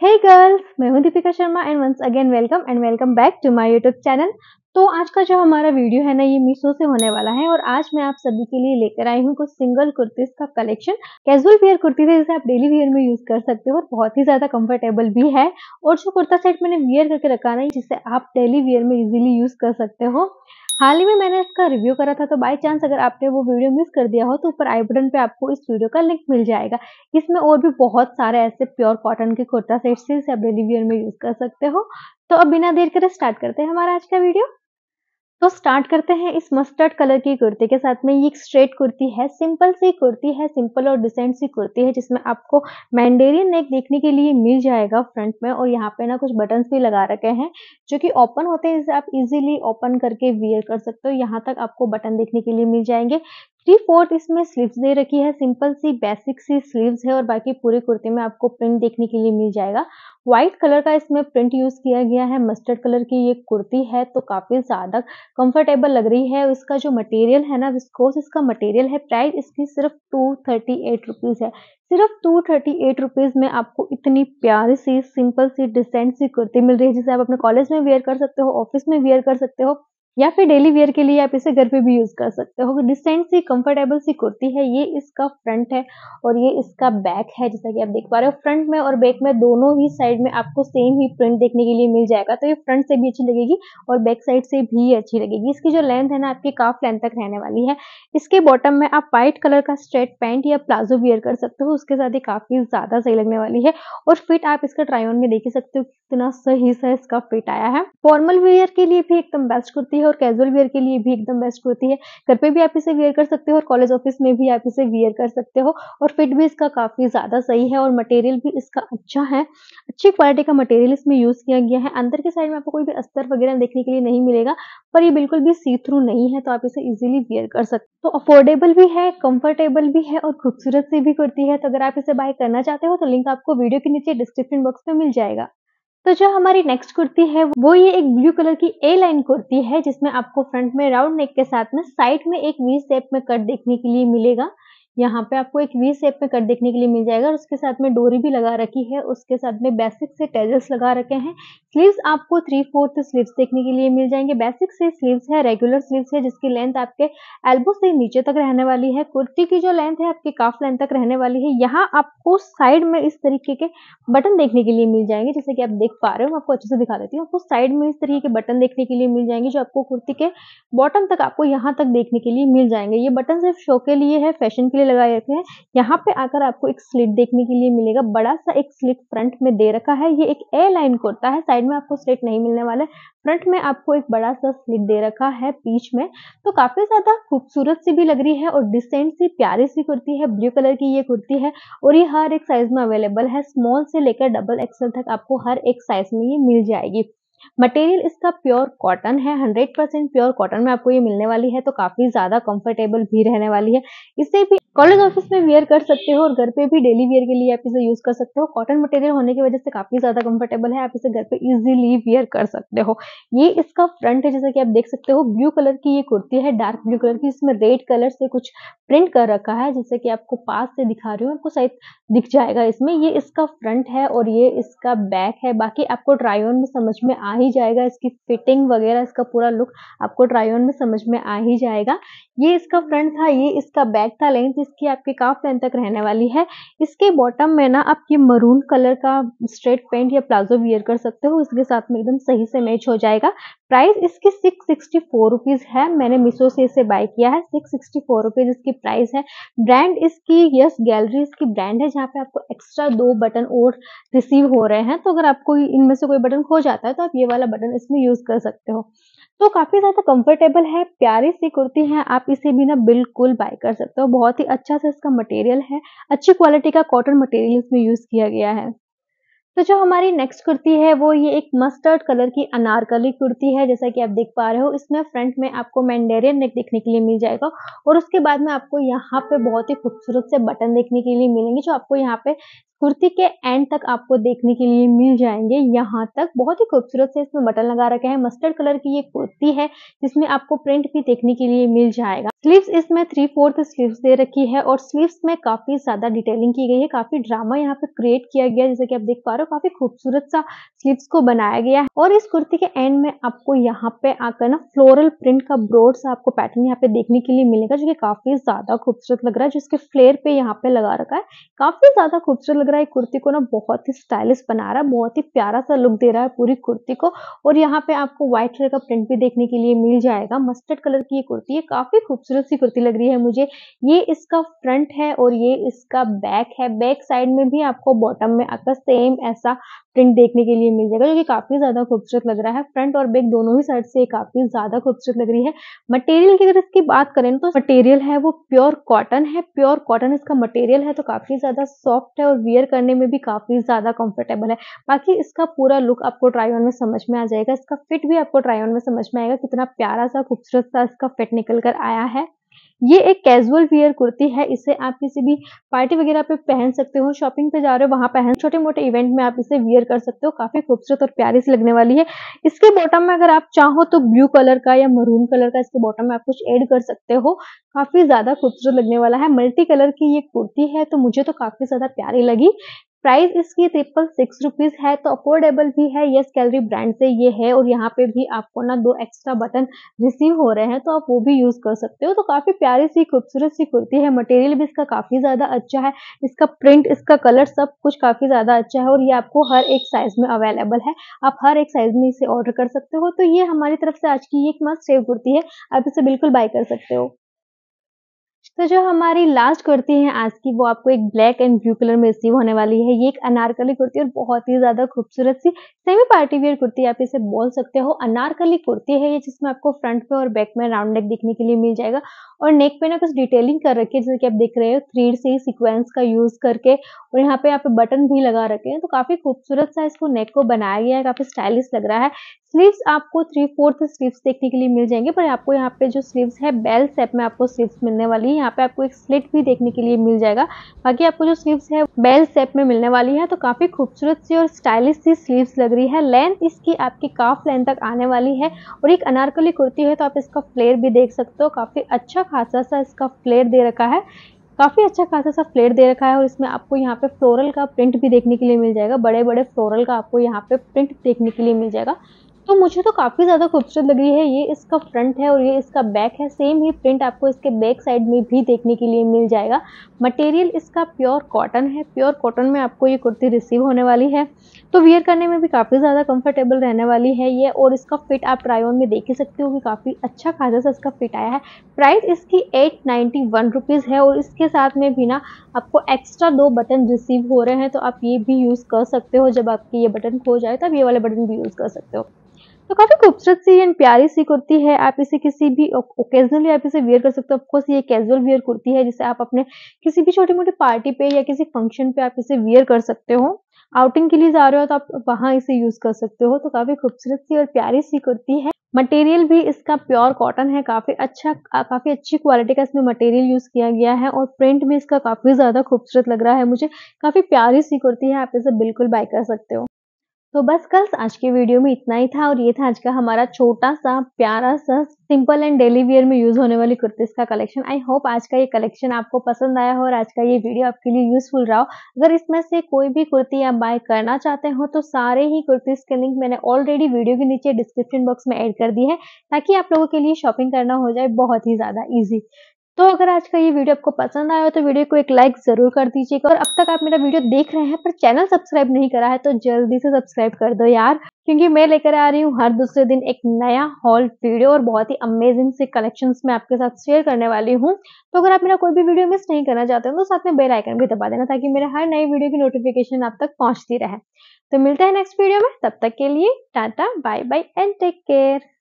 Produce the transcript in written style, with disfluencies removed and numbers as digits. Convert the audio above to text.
हे girls, मैं हूं Deepika Sharma and once again welcome back to my YouTube channel. तो आज का जो हमारा वीडियो है ना, ये मीशो से होने वाला है और आज मैं आप सभी के लिए लेकर आई हूँ कुछ सिंगल कुर्तीज का कलेक्शन। कैजुअल वेयर कुर्तीज है जिसे आप डेली वेयर में यूज कर सकते हो और बहुत ही ज्यादा कंफर्टेबल भी है। और जो कुर्ता सेट मैंने वेयर करके रखा है जिसे आप डेली वेयर में इजीली यूज कर सकते हो। हाल ही में मैंने इसका रिव्यू करा था, तो बाय चांस अगर आपने वो वीडियो मिस कर दिया हो तो ऊपर आई बटन पे आपको इस वीडियो का लिंक मिल जाएगा। इसमें और भी बहुत सारे ऐसे प्योर कॉटन के कुर्ता सेट्स हैं जिसे आप डेली वियर में यूज कर सकते हो। तो अब बिना देर करे स्टार्ट करते हैं हमारा आज का वीडियो। तो स्टार्ट करते हैं इस मस्टर्ड कलर की कुर्ती के साथ में। ये एक स्ट्रेट कुर्ती है, सिंपल सी कुर्ती है, सिंपल और डिसेंट सी कुर्ती है जिसमें आपको मैंडेरियन नेक देखने के लिए मिल जाएगा फ्रंट में। और यहाँ पे ना कुछ बटन्स भी लगा रखे हैं जो कि ओपन होते हैं, जिसे आप इजीली ओपन करके वियर कर सकते हो। यहाँ तक आपको बटन देखने के लिए मिल जाएंगे। 3/4 इसमें स्लीव्स दे रखी है, सिंपल सी बेसिक सी स्लीव्स है और बाकी पूरी कुर्ती में आपको प्रिंट देखने के लिए मिल जाएगा। व्हाइट कलर का इसमें प्रिंट यूज किया गया है। मस्टर्ड कलर की ये कुर्ती है तो काफी ज्यादा कंफर्टेबल लग रही है। इसका जो मटेरियल है ना, विस्कोस इसका मटेरियल है। प्राइस इसकी सिर्फ 238 रुपीज है। सिर्फ 238 रुपीज में आपको इतनी प्यारी सी सिंपल सी डिसेंट सी कुर्ती मिल रही है जिसे आप अपने कॉलेज में वेयर कर सकते हो, ऑफिस में वेयर कर सकते हो या फिर डेली वेयर के लिए आप इसे घर पे भी यूज कर सकते हो। डिसेंट सी कंफर्टेबल सी कुर्ती है। ये इसका फ्रंट है और ये इसका बैक है, जैसा कि आप देख पा रहे हो। फ्रंट में और बैक में दोनों ही साइड में आपको सेम ही प्रिंट देखने के लिए मिल जाएगा। तो ये फ्रंट से भी अच्छी लगेगी और बैक साइड से भी अच्छी लगेगी। इसकी जो लेंथ है ना, आपकी काफ लेंथ तक रहने वाली है। इसके बॉटम में आप व्हाइट कलर का स्ट्रेट पैंट या प्लाजो वियर कर सकते हो, उसके साथ ही काफी ज्यादा सही लगने वाली है। और फिट आप इसका ट्राई ऑन में देख ही सकते हो कितना सही सा इसका फिट आया है। फॉर्मल वेयर के लिए भी एकदम बेस्ट कुर्ती है और कैजुअल वेयर के लिए भी एकदम बेस्ट कुर्ती है। घर पे भी आप इसे वेयर कर सकते हो और कॉलेज ऑफिस में भी आप इसे वेयर कर सकते हो। और फिट भी इसका काफी ज्यादा सही है और मटेरियल भी इसका अच्छा है। अच्छी क्वालिटी का मटेरियल इसमें यूज किया गया है। अंदर के साइड में आपको कोई भी अस्तर वगैरह देखने के लिए नहीं मिलेगा, पर ये बिल्कुल भी सी थ्रू नहीं है, तो आप इसे इजीली वेयर कर सकते हो। तो अफोर्डेबल भी है, कंफर्टेबल भी है और खूबसूरत सी भी कुर्ती है। तो अगर आप इसे बाय करना चाहते हो तो लिंक आपको वीडियो के नीचे डिस्क्रिप्शन बॉक्स में मिल जाएगा। तो जो हमारी नेक्स्ट कुर्ती है वो ये एक ब्लू कलर की ए लाइन कुर्ती है जिसमें आपको फ्रंट में राउंड नेक के साथ में साइड में एक वी शेप में कट देखने के लिए मिलेगा। यहाँ पे आपको एक वी शेप में कट देखने के लिए मिल जाएगा और उसके साथ में डोरी भी लगा रखी है। उसके साथ में बेसिक से टेजल्स लगा रखे हैं। स्लीव्स आपको 3/4 स्लीव्स देखने के लिए मिल जाएंगे। बेसिक से स्लीव्स है, रेगुलर स्लीव्स है जिसकी लेंथ आपके एल्बो से नीचे तक रहने वाली है। कुर्ती की जो लेंथ है आपकी काफ लेंथ तक रहने वाली है। यहाँ आपको साइड में इस तरीके के बटन देखने के लिए मिल जाएंगे, जैसे कि आप देख पा रहे हो। मैं आपको अच्छे से दिखा देती हूँ। आपको साइड में इस तरीके के बटन देखने के लिए मिल जाएंगे जो आपको कुर्ती के बॉटम तक आपको यहाँ तक देखने के लिए मिल जाएंगे। ये बटन सिर्फ शो के लिए है, फैशन के लिए लगाए रखे हैं। यहाँ पे आकर आपको एक स्लिट देखने के लिए मिलेगा, बड़ा सा एक स्लिट फ्रंट में दे रखा है। ये एक ए लाइन कुर्ता है, साइड में आपको स्लिट नहीं मिलने वाला है। फ्रंट में आपको एक बड़ा सा स्लिट दे रखा है बीच में। तो काफी ज्यादा खूबसूरत सी भी लग रही है और डिसेंट सी प्यारी सी कुर्ती है। ब्लू कलर की ये कुर्ती है और ये हर एक साइज में अवेलेबल है। स्मॉल से लेकर डबल एक्सेल तक आपको हर एक साइज में ये मिल जाएगी। मटेरियल इसका प्योर कॉटन है, 100% प्योर कॉटन में आपको ये मिलने वाली है। तो काफी ज्यादा कंफर्टेबल भी रहने वाली है। इसे भी कॉलेज ऑफिस में वेयर कर सकते हो और घर पे भी डेली वेयर के लिए आप इसे यूज कर सकते हो। कॉटन मटेरियल होने की वजह से काफी ज्यादा कंफर्टेबल है, आप इसे घर पे इजीली वेयर कर सकते हो। ये इसका फ्रंट है, जैसा कि आप देख सकते हो। ब्लू कलर की ये कुर्ती है, डार्क ब्लू कलर की, इसमें रेड कलर से कुछ प्रिंट कर रखा है, जैसे कि आपको पास से दिखा रही हूँ, आपको शायद दिख जाएगा इसमें। ये इसका फ्रंट है और ये इसका बैक है। बाकी आपको ट्राई ऑन में समझ में आ ही जाएगा, इसकी फिटिंग वगैरह, इसका पूरा लुक आपको ट्राई ऑन में समझ में आ ही जाएगा। ये इसका फ्रंट था, ये इसका बैक था। लेंथ इसकी आपके काफ लेंथ तक रहने वाली है। इसके बॉटम में ना आप ये मरून कलर का स्ट्रेट पैंट या प्लाजो वियर कर सकते हो, इसके साथ में एकदम सही से मैच हो जाएगा। प्राइस इसकी 664 रुपीज है। मैंने मीशो से इसे बाय किया है। 664 रुपीज इसकी प्राइस है। ब्रांड इसकी यस गैलरी इसकी ब्रांड है, जहाँ पे आपको एक्स्ट्रा 2 बटन और रिसीव हो रहे हैं। तो अगर आपको इनमें से कोई बटन खो जाता है तो आप ये वाला बटन इसमें यूज कर सकते हो। तो काफी ज्यादा कंफर्टेबल है, प्यारी सी कुर्ती है। आप इसे भी ना बिल्कुल बाय कर सकते हो। बहुत ही अच्छा सा इसका मटेरियल है, अच्छी क्वालिटी का कॉटन मटेरियल इसमें यूज किया गया है। तो जो हमारी नेक्स्ट कुर्ती है वो ये एक मस्टर्ड कलर की अनारकली कुर्ती है, जैसा कि आप देख पा रहे हो। इसमें फ्रंट में आपको मैंडेरियन नेक देखने के लिए मिल जाएगा और उसके बाद में आपको यहाँ पे बहुत ही खूबसूरत से बटन देखने के लिए मिलेंगे जो आपको यहाँ पे कुर्ती के एंड तक आपको देखने के लिए मिल जाएंगे। यहाँ तक बहुत ही खूबसूरत से इसमें बटन लगा रखे हैं। मस्टर्ड कलर की ये कुर्ती है जिसमें आपको प्रिंट भी देखने के लिए मिल जाएगा। स्लीव्स इसमें 3/4 स्लीव्स दे रखी है और स्लीव्स में काफी ज्यादा डिटेलिंग की गई है, काफी ड्रामा यहाँ पे क्रिएट किया गया है। जैसे कि आप देख पा रहे हो काफी खूबसूरत सा स्लीव्स को बनाया गया है और इस कुर्ती के एंड में आपको यहाँ पे आकर ना फ्लोरल प्रिंट का ब्रॉड सा आपको पैटर्न यहाँ पे देखने के लिए मिलेगा, जो कि काफी ज्यादा खूबसूरत लग रहा है। जिसके फ्लेयर पे यहाँ पे लगा रखा है, काफी ज्यादा खूबसूरत लग रहा है। कुर्ती को ना बहुत ही स्टाइलिश बना रहा है, बहुत ही प्यारा सा लुक दे रहा है पूरी कुर्ती को। और यहाँ पे आपको व्हाइट कलर का प्रिंट भी देखने के लिए मिल जाएगा। मस्टर्ड कलर की ये कुर्ती है, काफी खूबसूरत सी कुर्ती लग रही है मुझे। ये इसका फ्रंट है और ये इसका बैक है। बैक साइड में भी आपको बॉटम में आकर सेम ऐसा प्रिंट देखने के लिए मिल जाएगा, जो कि काफी ज्यादा खूबसूरत लग रहा है। फ्रंट और बैक दोनों ही साइड से काफी ज्यादा खूबसूरत लग रही है। मटेरियल की अगर इसकी बात करें तो मटेरियल है वो प्योर कॉटन है। प्योर कॉटन इसका मटेरियल है, तो काफी ज्यादा सॉफ्ट है और वियर करने में भी काफी ज्यादा कंफर्टेबल है। बाकी इसका पूरा लुक आपको ट्राई ऑन में समझ में आ जाएगा। इसका फिट भी आपको ट्राई ऑन में समझ में आएगा, कितना प्यारा सा खूबसूरत सा इसका फिट निकल कर आया है। ये एक कैजुअल वियर कुर्ती है, इसे आप किसी भी पार्टी वगैरह पे पहन सकते हो, शॉपिंग पे जा रहे हो वहां पहन, छोटे मोटे इवेंट में आप इसे वियर कर सकते हो। काफी खूबसूरत और प्यारी सी लगने वाली है। इसके बॉटम में अगर आप चाहो तो ब्लू कलर का या मरून कलर का इसके बॉटम में आप कुछ ऐड कर सकते हो। काफी ज्यादा खूबसूरत लगने वाला है। मल्टी कलर की ये कुर्ती है, तो मुझे तो काफी ज्यादा प्यारी लगी। प्राइस इसकी 666 रुपीज है, तो अफोर्डेबल भी है। यस कैलरी ब्रांड से ये है और यहाँ पे भी आपको ना 2 एक्स्ट्रा बटन रिसीव हो रहे हैं, तो आप वो भी यूज कर सकते हो। तो काफी प्यारी सी खूबसूरत सी कुर्ती है। मटेरियल भी इसका काफी ज्यादा अच्छा है, इसका प्रिंट, इसका कलर सब कुछ काफी ज्यादा अच्छा है और ये आपको हर एक साइज में अवेलेबल है। आप हर एक साइज में इसे ऑर्डर कर सकते हो। तो ये हमारी तरफ से आज की एक मस्ट सेव कुर्ती है, आप इसे बिल्कुल बाय कर सकते हो। तो जो हमारी लास्ट कुर्ती है आज की, वो आपको एक ब्लैक एंड ब्लू कलर में रिसीव होने वाली है। ये एक अनारकली कुर्ती और बहुत ही ज्यादा खूबसूरत सी सेमी पार्टी वेयर कुर्ती आप इसे बोल सकते हो। अनारकली कुर्ती है ये, जिसमें आपको फ्रंट पे और बैक में राउंड नेक देखने के लिए मिल जाएगा और नेक पे ना कुछ डिटेलिंग कर रखी है, जैसे कि आप देख रहे हो थ्रेड से सीक्वेंस का यूज करके, और यहाँ पे बटन भी लगा रखे हैं। तो काफी खूबसूरत सा इसको नेक को बनाया गया है, काफी स्टाइलिश लग रहा है। स्लीव्स आपको 3/4 स्लीव्स देखने के लिए मिल जाएंगे, पर आपको यहाँ पे जो स्लीव्स है बेल शेप में आपको स्लीव्स मिलने वाली है। यहाँ पे आपको एक स्लिट भी देखने के लिए मिल जाएगा। बाकी आपको जो स्लीव्स है बेल शेप में मिलने वाली है। तो काफी खूबसूरत सी और स्टाइलिश सी स्लीव्स लग रही है। लेंथ इसकी आपकी काफ लेंथ तक आने वाली है और एक अनारकली कुर्ती है, तो आप इसका फ्लेयर भी देख सकते हो। काफी अच्छा खासा सा इसका फ्लेयर दे रखा है, काफी अच्छा खासा सा फ्लेयर दे रखा है और इसमें आपको यहाँ पे फ्लोरल का प्रिंट भी देखने के लिए मिल जाएगा। बड़े बड़े फ्लोरल का आपको यहाँ पे प्रिंट देखने के लिए मिल जाएगा। तो मुझे तो काफी ज्यादा खूबसूरत लग रही है। ये इसका फ्रंट है और ये इसका बैक है। सेम ही प्रिंट आपको इसके बैक साइड में भी देखने के लिए मिल जाएगा। मटेरियल इसका प्योर कॉटन है। प्योर कॉटन में आपको ये कुर्ती रिसीव होने वाली है, तो वियर करने में भी काफी ज्यादा कंफर्टेबल रहने वाली है ये। और इसका फिट आप ट्राई ऑन में देख ही सकते हो कि काफी अच्छा खासा सा इसका फिट आया है। प्राइस इसकी 891 रुपीज है और इसके साथ में भी ना आपको एक्स्ट्रा 2 बटन रिसीव हो रहे हैं, तो आप ये भी यूज कर सकते हो। जब आपकी ये बटन खो जाए तो आप ये वाले बटन भी यूज कर सकते हो। तो काफी खूबसूरत सी एंड प्यारी सी कुर्ती है। आप इसे किसी भी ओकेजनली आप इसे वियर कर सकते हो। ऑफकोर्स ये कैजुअल वियर कुर्ती है, जिसे आप अपने किसी भी छोटी मोटी पार्टी पे या किसी फंक्शन पे आप इसे वियर कर सकते हो। आउटिंग के लिए जा रहे हो तो आप वहां इसे यूज कर सकते हो। तो काफी खूबसूरत सी और प्यारी सी कुर्ती है। मटेरियल भी इसका प्योर कॉटन है, काफी अच्छी क्वालिटी का इसमें मटेरियल यूज किया गया है और प्रिंट भी इसका काफी ज्यादा खूबसूरत लग रहा है मुझे। काफी प्यारी सी कुर्ती है, आप इसे बिल्कुल बाय कर सकते हो। तो बस गर्ल्स, आज के वीडियो में इतना ही था और ये था आज का हमारा छोटा सा प्यारा सा सिंपल एंड डेली वियर में यूज होने वाली कुर्तीज का कलेक्शन। आई होप आज का ये कलेक्शन आपको पसंद आया हो और आज का ये वीडियो आपके लिए यूजफुल रहा हो। अगर इसमें से कोई भी कुर्ती आप बाय करना चाहते हो तो सारे ही कुर्तीज के लिंक मैंने ऑलरेडी वीडियो के नीचे डिस्क्रिप्शन बॉक्स में ऐड कर दी है, ताकि आप लोगों के लिए शॉपिंग करना हो जाए बहुत ही ज्यादा ईजी। तो अगर आज का ये वीडियो आपको पसंद आया हो तो वीडियो को एक लाइक जरूर कर दीजिएगा। और अब तक आप मेरा वीडियो देख रहे हैं पर चैनल सब्सक्राइब नहीं करा है, तो जल्दी से सब्सक्राइब कर दो यार, क्योंकि मैं लेकर आ रही हूँ हर दूसरे दिन एक नया हॉल वीडियो और बहुत ही अमेजिंग से कलेक्शंस मैं आपके साथ शेयर करने वाली हूँ। तो अगर आप मेरा कोई भी वीडियो मिस नहीं करना चाहते हो तो साथ में बेल आइकन भी दबा देना, ताकि मेरे हर नई वीडियो की नोटिफिकेशन आप तक पहुंचती रहे। तो मिलते हैं नेक्स्ट वीडियो में, तब तक के लिए tata bye bye and take care.